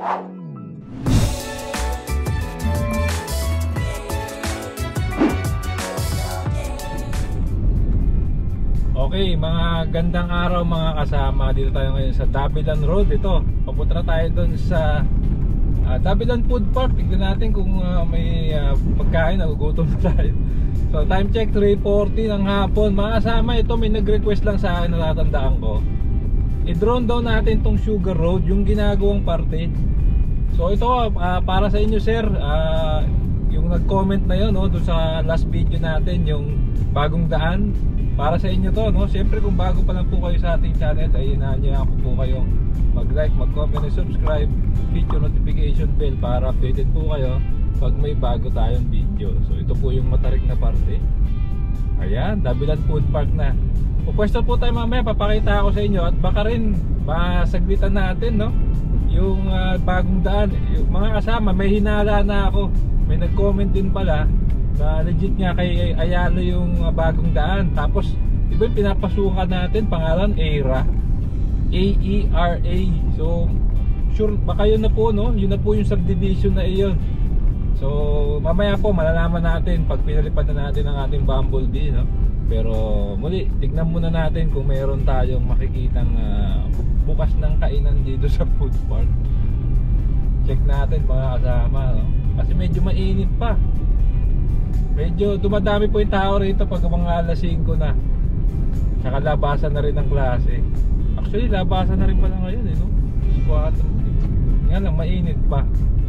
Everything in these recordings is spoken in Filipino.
Okay, mga gandang araw mga kasama. Dito tayo ngayon sa Dabilan Road. Ito, papunta na tayo doon sa Dabilan Food Park. Tignan natin kung may pagkain. Nagugutom na tayo. So time check 3:40 ng hapon. Mga kasama, ito may nag-request lang sa akin, natatandaan ko. I-drone down natin tong Sugar Road, yung ginagawang parte. So ito para sa inyo sir, yung nag-comment na yun, no, doon sa last video natin, yung bagong daan. Para sa inyo to, no? Siyempre kung bago pa lang po kayo sa ating channel, ay inaanyayahan ko po kayong mag-like, mag-comment, and subscribe, hit yung notification bell para updated po kayo pag may bago tayong video. So ito po yung matarik na parte. Ayan, Dabilan Food Park na. Pupwesto po tayo mamaya, papakita ako sa inyo. At baka rin masaglitan natin, no, yung bagong daan. Yung mga kasama, may hinala na ako. May nag-comment din pala na legit nga kay Ayala yung bagong daan. Tapos iba yung pinapasukan natin, pangalan AERA, A-E-R-A. So sure baka yun na po, no? Yun na po yung subdivision na iyon. So mamaya po malalaman natin pag pinalipad na natin ang ating Bumblebee, no? Pero muli, tignan muna natin kung mayroon tayong makikitang bukas ng kainan dito sa food park. Check natin mga kasama, no? Kasi medyo mainit pa. Medyo dumadami po yung tao rito pag mga alas 5 na. Saka labasan na rin ng klase. Actually labasan na rin pala ngayon, eh, no? 4. Nga lang, mainit pa.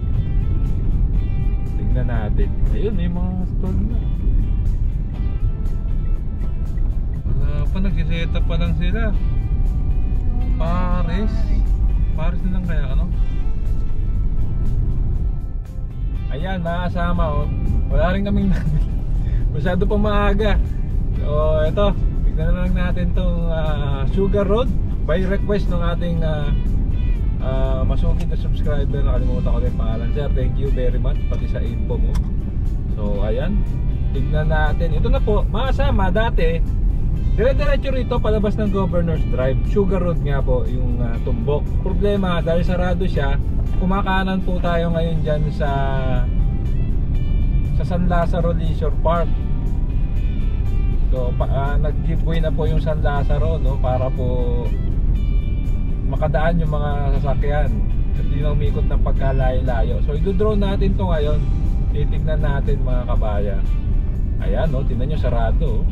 Tignan natin. Ayun, may mga stall na. Wala pa, nag-set up pa lang sila. Paris na lang kaya, ano? Ayan, mga kasama, oh. Wala rin kaming masyado pa maaga. So ito, tignan na lang natin itong Sugar Road by request ng ating masugid na subscriber. Nakalimutan ko din pangalan. Sir, thank you very much pati sa info mo. So ayan, tignan natin. Ito na po, mga kasama, dati dire-diretso rito palabas ng Governor's Drive. Sugar Road nga po yung tumbok. Problema, dahil sarado siya, kumakanan po tayo ngayon dyan sa San Lazaro Leisure Park. So nag-giveaway na po yung San Lazaro, no, para po makadaan yung mga sasakyan. Hindi na umikot ng pagkalayo-layo. So i-drone natin to ngayon. Titignan natin mga kabayan. Ayan, no, tingnan nyo, sarado.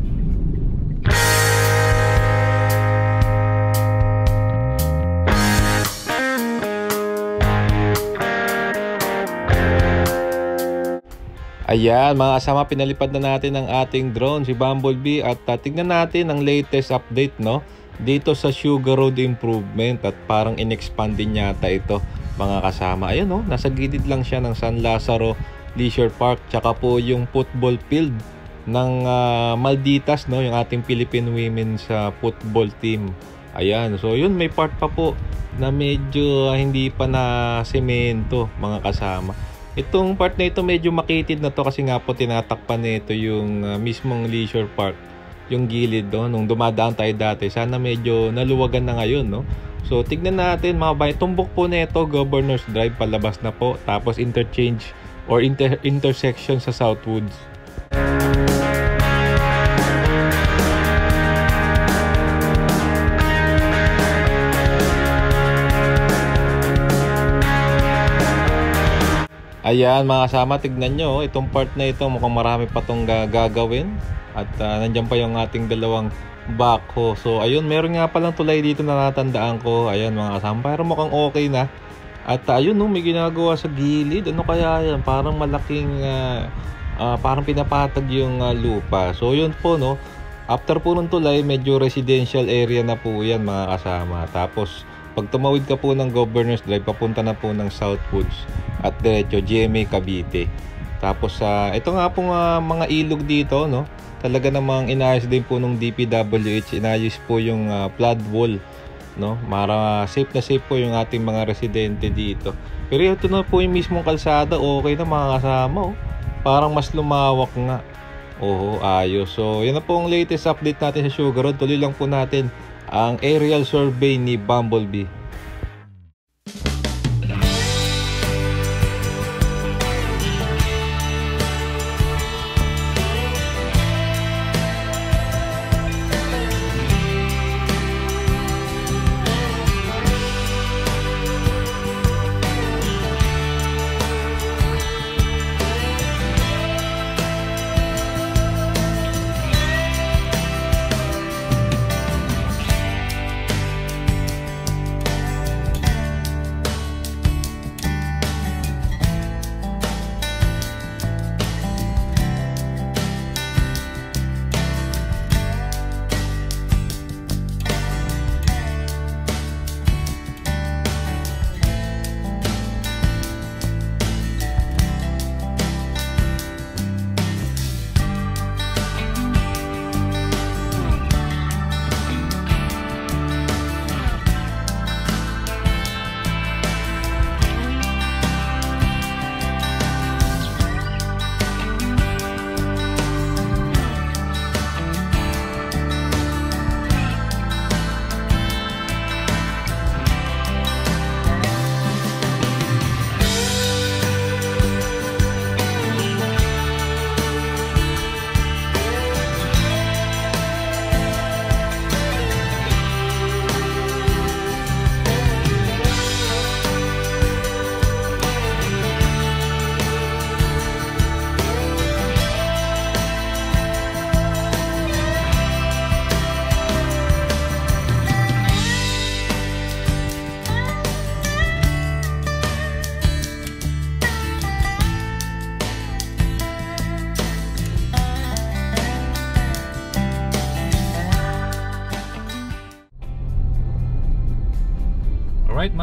Ayan mga kasama, pinalipad na natin ang ating drone, si Bumblebee, at tignan natin ang latest update, no, dito sa Sugar Road improvement. At parang in-expand din yata ito mga kasama. Ayan, no, nasa gilid lang siya ng San Lazaro Leisure Park, tsaka po yung football field ng Malditas, no, yung ating Philippine Women's football team. Ayan, so yun, may part pa po na medyo hindi pa na semento mga kasama. Itong part na ito medyo makitid na to kasi nga po tinatakpan nito yung mismong leisure park, yung gilid do, nung dumadaan tayo dati. Sana medyo naluwagan na ngayon, no? So tignan natin mga bay, tumbok po nito Governor's Drive palabas na po, tapos interchange or intersection sa Southwoods. Ayan mga kasama, tignan nyo, itong part na ito mukhang marami pa itong gagawin. At nandyan pa yung ating dalawang backhoe. So ayun, meron nga palang tulay dito na natandaan ko. Ayan mga kasama, pero mukhang okay na. At ayun, no, may ginagawa sa gilid. Ano kaya yan? Parang malaking parang pinapatag yung lupa. So yun po, no, after po ng tulay, medyo residential area na po yan mga kasama. Tapos pag tumawid ka po ng Governor's Drive, papunta na po ng Southwoods at diretso GMA Cavite. Tapos ito nga po mga ilog dito, no, talaga namang inayos din po ng DPWH. Inayos po yung flood wall, no, para safe na safe po yung ating mga residente dito. Pero ito na po yung mismong kalsada, okay na mga kasama, oh. Parang mas lumawak nga. Oo, ayos. So yan na po ang latest update natin sa Sugar Road. Tuloy lang po natin ang aerial survey ni Bumblebee.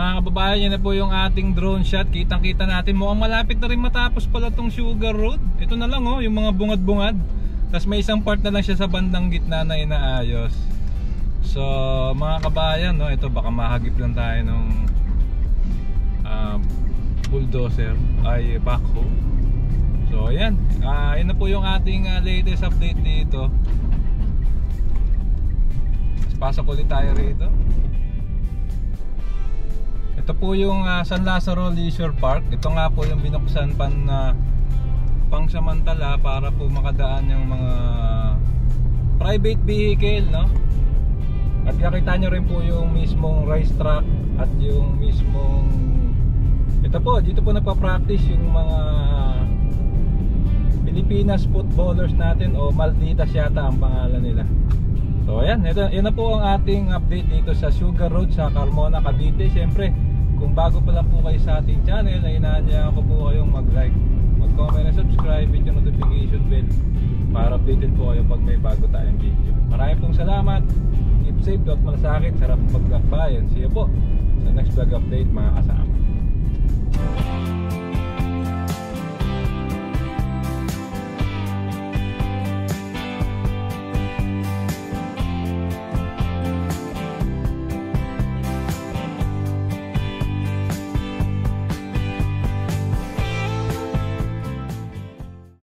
mga kababayan, yan na po yung ating drone shot. Kitang kita natin, mukhang malapit na rin matapos pala tong Sugar Road. Ito na lang oh, yung mga bungad-bungad. Tapos may isang part na lang siya sa bandang gitna na inaayos. So mga kabayan, no, ito baka mahagip lang tayo ng bulldozer ay backhoe. So ayan, yun na po yung ating latest update dito. Pasok ulit tayo rito. Ito po yung San Lazaro Leisure Park. Ito nga po yung binuksan pangsamantala para po makadaan yung mga private vehicle, no? At nakita nyo rin po yung mismong racetrack at yung mismong, ito po, dito po nagpa-practice yung mga Pilipinas footballers natin, o Malditas yata ang pangalan nila. So ayan, yun na po ang ating update dito sa Sugar Road sa Carmona, Cavite. Siyempre, kung bago pa lang po kayo sa ating channel, ay inaanyayahan ko po kayong mag-like, mag-comment, and subscribe, with yung notification bell para updated po kayo pag may bago tayong video. Maraming pong salamat. Keep safe, at malasakit, sarap pagkakbayan. See you po sa next vlog update mga kasama.